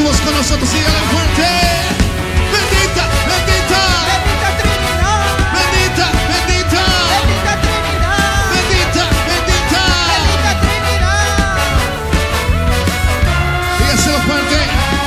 voz con nosotros, sígale fuerte. Bendita, bendita. Bendita Trinidad. Bendita, bendita. Bendita Trinidad. Bendita, bendita. Bendita Trinidad. Dígaselo fuerte.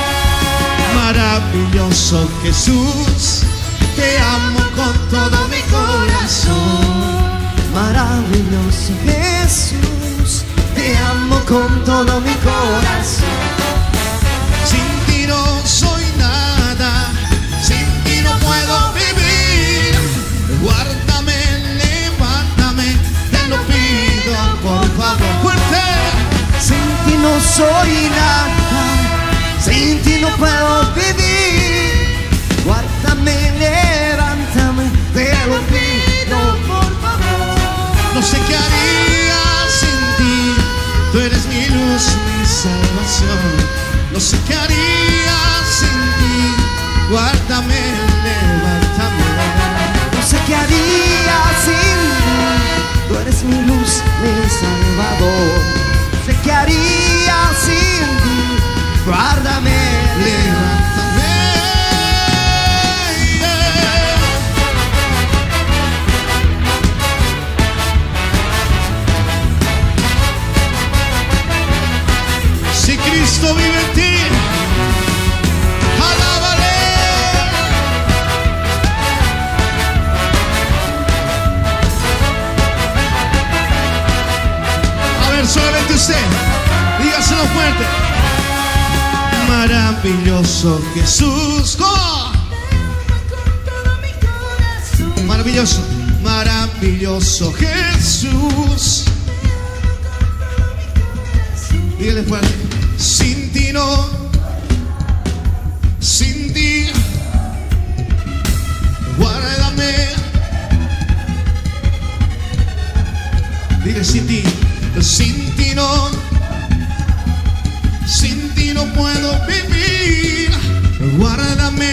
Maravilloso Jesús, te amo con todo mi corazón. Maravilloso Jesús, te amo con todo mi corazón. Sin ti no soy nada, sin ti no puedo vivir. Guárdame, levántame, te lo pido por favor. Fuerte. Sin ti no soy nada, sin ti no puedo vivir. Guárdame, levántame, te lo pido por favor. No sé qué haría sin ti, tú eres mi luz, mi salvación. No sé qué haría sin ti, guárdame, levántame. No sé qué haría sin ti, tú eres mi luz, mi salvador. No sé qué haría sin ti, guárdame, Levántame. Si Cristo vive en ti, alábale. A ver, solamente usted, dígaselo fuerte. Maravilloso Jesús, ¡go! Maravilloso, maravilloso Jesús. Dígale fuerte. Sin ti no, sin ti, guárdame. Diga sin ti no, sin ti no puedo vivir. Guárdame.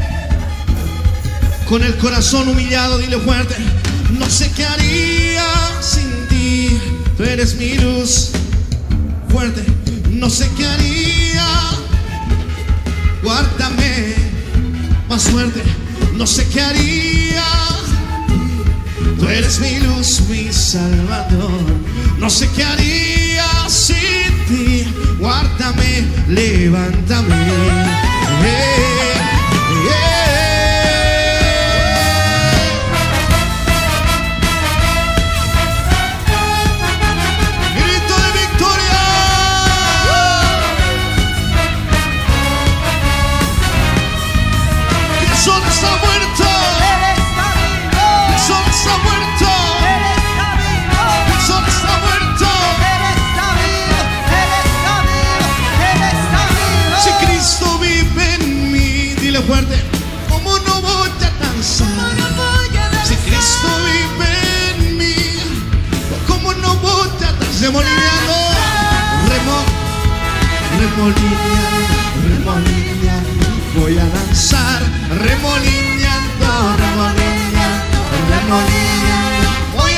Con el corazón humillado, dile fuerte. No sé qué haría sin ti, tú eres mi luz. Fuerte. No sé qué haría, guárdame. Más fuerte. No sé qué haría, tú eres mi luz, mi salvador. No sé qué haría sin ti, guárdame, levántame. Grito de victoria. El sol está muerto. Él está vivo. El sol está muerto. Él está vivo. El sol está muerto. Él está vivo. Él está vivo. Él está vivo. Si Cristo vive en mí, dile fuerte. ¿Cómo no voy a danzar? Si Cristo vive en mí, ¿cómo no voy a danzar? Remolineando, remolineando, remolineando, voy a danzar. Remolineando, remolineando, remolineando, voy a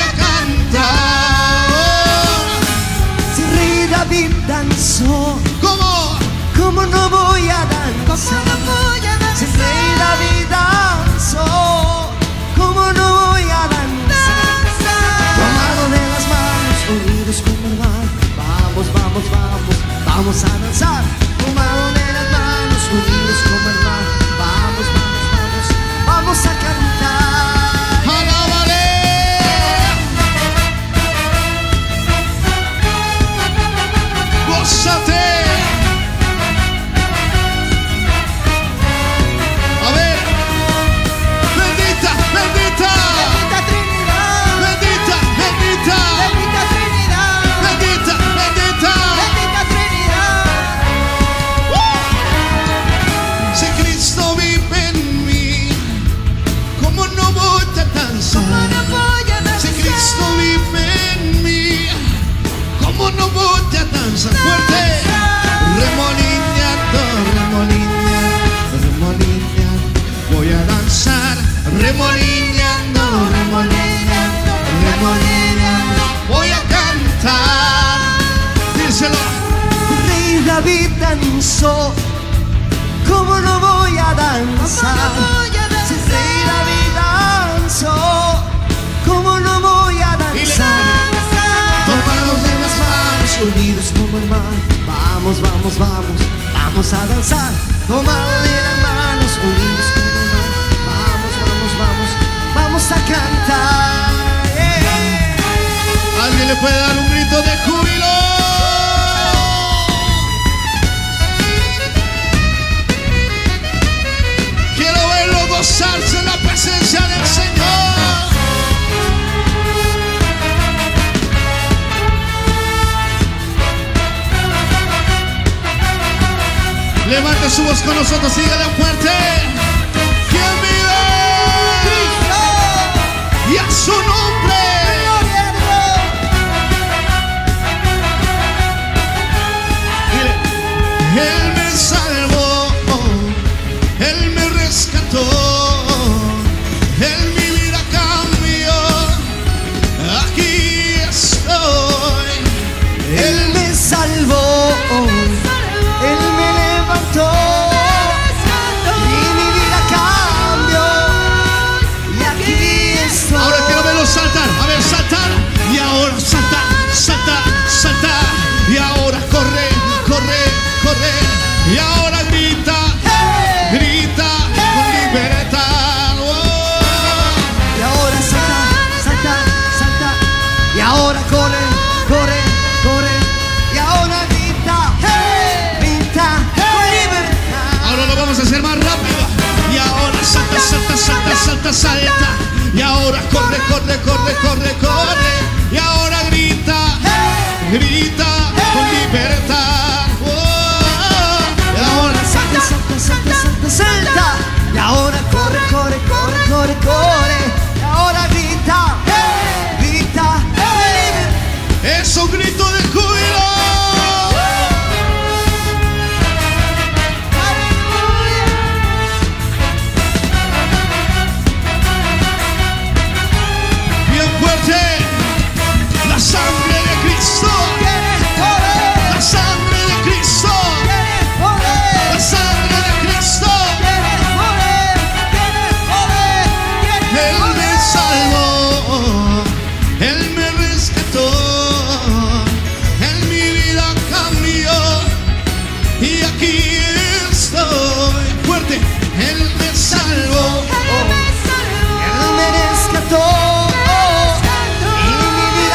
cantar. Si Rey David danzó, ¿Cómo? ¿cómo no voy a danzar? Si Rey David danzó, ¿cómo no voy a danzar? Tomado de las manos, unidos como hermanos, vamos, vamos, vamos, vamos a danzar. Tomado de las manos, unidos como hermanos, vamos, vamos, vamos, vamos a cantar. ¡Alábale! ¡Gózate! A ver. Bendita, bendita. Bendita Trinidad. Bendita, bendita. Bendita Trinidad. Bendita, bendita. Bendita Trinidad. Si Cristo vive en mí, ¿cómo no voy a danzar? Si Cristo vive en mí, ¿cómo no voy a danzar? Fuerte. Remolineando, remolineando, remolineando, voy a danzar. Remolineando, remolineando, remolineando, voy a cantar. Díselo. Rey David danzó, ¿cómo no voy a danzar? Si el Rey David danzó, ¿cómo no voy a danzar? Tomados de las manos, unidos como el mar. Vamos, vamos, vamos, vamos a danzar. Tomados de las manos, unidos como el mar. Vamos, vamos, vamos, vamos a cantar. ¿Alguien le puede dar un grito de júbilo? Quiero verlo gozarse en la presencia del Señor. Levante su voz con nosotros y dígale fuerte: ¿quién vive? Y a su nombre. Él me salvó, Él me rescató, Él mi vida cambió, aquí estoy. Él me salvó, Él me levantó y mi vida cambió y aquí estoy. Ahora quiero verlos saltar, a ver, saltar. Y ahora salta, salta, salta. Y ahora corre, corre, corre. Y ahora grita, grita con libertad. Y ahora salta, salta, salta. Y ahora corre, corre, corre. Y ahora grita, grita con libertad. Ahora lo vamos a hacer más rápido. Y ahora salta, salta, salta, salta, salta. Y ahora corre, corre, corre, corre, corre. Y ahora grita, grita con libertad. Y ahora salta, salta, salta, salta, salta. Y ahora corre, corre, corre, corre, corre. Y ahora grita, grita con libertad. Es un grito de júbilo. Bien fuerte. La sangre de Cristo. La sangre de Cristo. La sangre de Cristo. Él me salvó, Él me rescató, Él mi vida cambió y aquí estoy. Fuerte. Él me salvó, Él me rescató y mi vida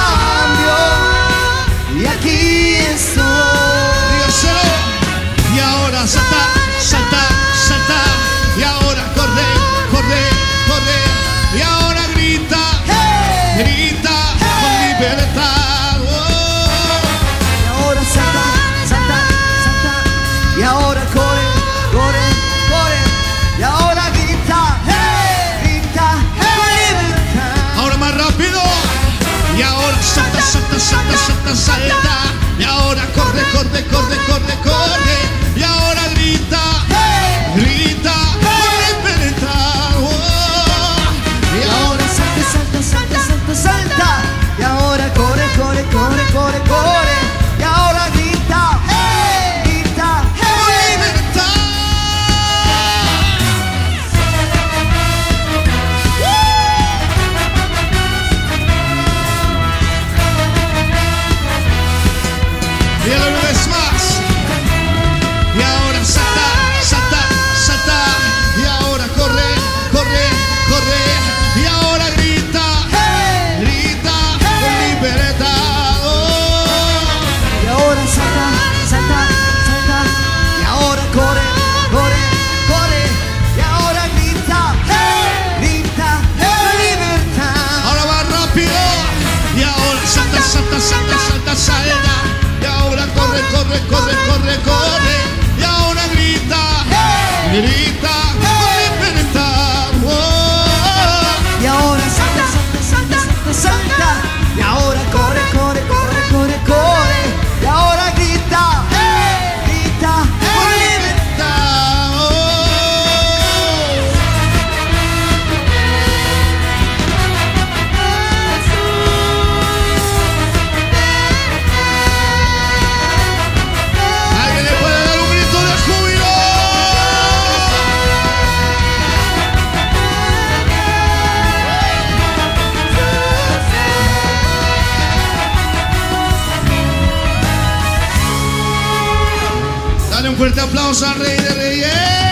cambió y aquí estoy. dígaselo. Y ahora salta, salta, salta. Y ahora corre, corre, corre. Y ahora grita, grita con libertad. Y ahora salta, salta, salta. Y ahora corre, corre, corre. Y ahora grita, grita con libertad. Ahora más rápido. Y ahora salta, salta, salta, salta, salta. Y ahora corre, corre, corre, corre, corre. Y ahora grita, grita con libertad. Y ahora salta, salta, salta, salta, salta. Y ahora corre, corre, corre, corre, corre. Y ahora grita, grita con libertad. Y una vez más. Y ahora salta, salta, salta. Y ahora corre, corre, corre. Y ahora grita, grita con libertad. Y ahora salta, salta, salta. Y ahora corre, corre, corre. Y ahora grita, grita con libertad. Ahora va rápido. Y ahora salta, salta, salta, salta, salta. Y ahora corre, corre, corre, corre, corre. Y ahora grita, grita con libertad. Y ahora salta, salta, salta, salta, salta. Y ahora corre, corre, corre, corre, corre. Y ahora grita, grita con libertad. ¿Alguien le puede dar un grito de júbilo? un fuerte aplauso al Rey de Reyes.